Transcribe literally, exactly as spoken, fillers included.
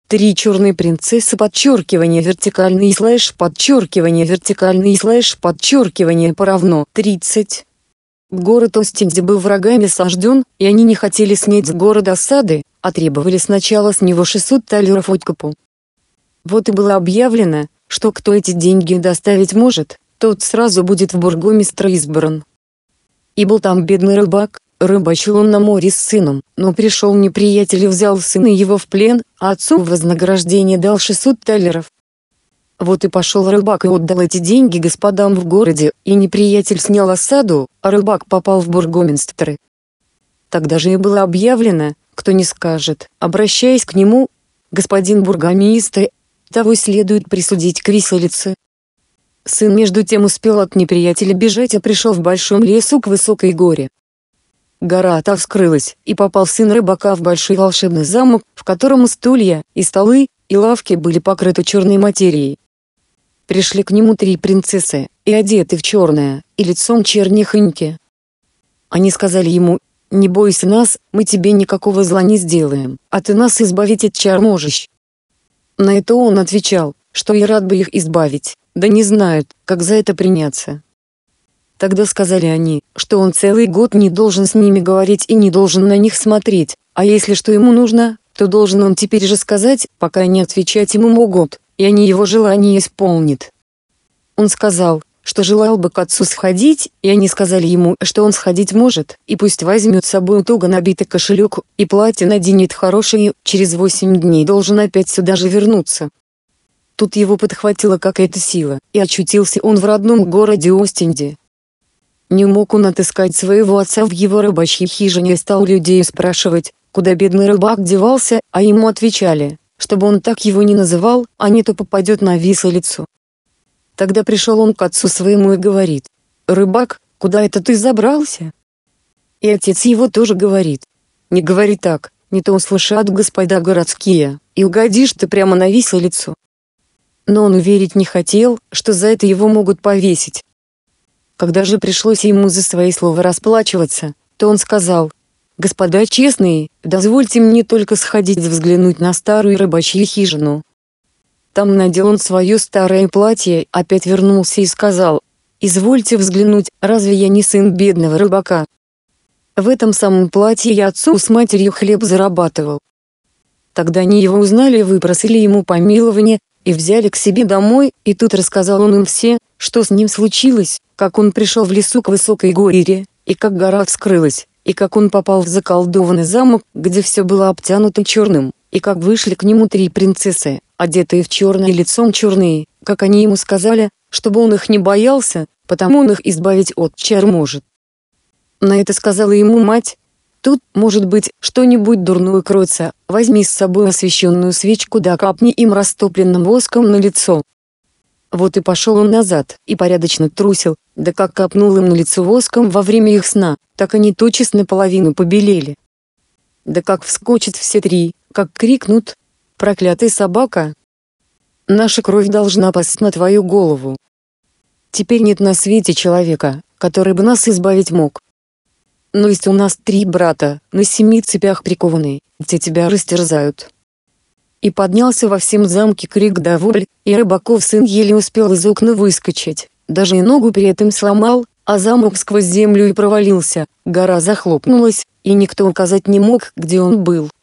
Три черные принцессы подчеркивание вертикальный слэш подчеркивание вертикальный слэш подчеркивание поравно тридцать. Город Остинди был врагами сожжен, и они не хотели снять с города осады, а требовали сначала с него шестьсот талеров откупу. Вот и было объявлено, что кто эти деньги доставить может, тот сразу будет в бургомистра избран. И был там бедный рыбак, рыбачил он на море с сыном, но пришел неприятель и взял сына его в плен, а отцу в вознаграждение дал шестьсот талеров. Вот и пошел рыбак и отдал эти деньги господам в городе, и неприятель снял осаду, а рыбак попал в бургомистры. Тогда же и было объявлено, кто не скажет, обращаясь к нему: господин бургомистр, того следует присудить к виселице. Сын между тем успел от неприятеля бежать, а пришел в большом лесу к высокой горе. Гора та вскрылась, и попал сын рыбака в большой волшебный замок, в котором стулья, и столы, и лавки были покрыты черной материей. Пришли к нему три принцессы, и одеты в черное, и лицом чернехоньки. Они сказали ему: «Не бойся нас, мы тебе никакого зла не сделаем, а ты нас избавить от чар можешь». На это он отвечал, что и рад бы их избавить, да не знают, как за это приняться. Тогда сказали они, что он целый год не должен с ними говорить и не должен на них смотреть, а если что ему нужно, то должен он теперь же сказать, пока они отвечать ему могут, и они его желание исполнят. Он сказал, что желал бы к отцу сходить, и они сказали ему, что он сходить может, и пусть возьмет с собой туго набитый кошелек, и платье наденет хорошее, через восемь дней должен опять сюда же вернуться. Тут его подхватила какая-то сила, и очутился он в родном городе Остинди. Не мог он отыскать своего отца в его рыбачьей хижине и стал людей спрашивать, куда бедный рыбак девался, а ему отвечали, чтобы он так его не называл, а не то попадет на виселицу. Тогда пришел он к отцу своему и говорит: «Рыбак, куда это ты забрался?» И отец его тоже говорит: «Не говори так, не то услышат господа городские, и угодишь ты прямо на виселицу». Но он уверить не хотел, что за это его могут повесить. Когда же пришлось ему за свои слова расплачиваться, то он сказал: «Господа честные, дозвольте мне только сходить взглянуть на старую рыбачью хижину». Там надел он свое старое платье, опять вернулся и сказал: «Извольте взглянуть, разве я не сын бедного рыбака? В этом самом платье я отцу с матерью хлеб зарабатывал». Тогда они его узнали и выпросили ему помилование, и взяли к себе домой, и тут рассказал он им все, что с ним случилось, как он пришел в лесу к высокой горе, и как гора вскрылась, и как он попал в заколдованный замок, где все было обтянуто черным, и как вышли к нему три принцессы, одетые в черное, лицом черные, как они ему сказали, чтобы он их не боялся, потому он их избавить от чар может. На это сказала ему мать: «Тут, может быть, что-нибудь дурное кроется, возьми с собой освещенную свечку да капни им растопленным воском на лицо». Вот и пошел он назад, и порядочно трусил, да как капнул им на лицо воском во время их сна, так они тотчас наполовину побелели. Да как вскочат все три, как крикнут: «Проклятая собака! Наша кровь должна пасть на твою голову! Теперь нет на свете человека, который бы нас избавить мог. Но есть у нас три брата, на семи цепях прикованные, те тебя растерзают». И поднялся во всем замке крик да вопль, и рыбаков сын еле успел из окна выскочить, даже и ногу при этом сломал, а замок сквозь землю и провалился, гора захлопнулась, и никто указать не мог, где он был.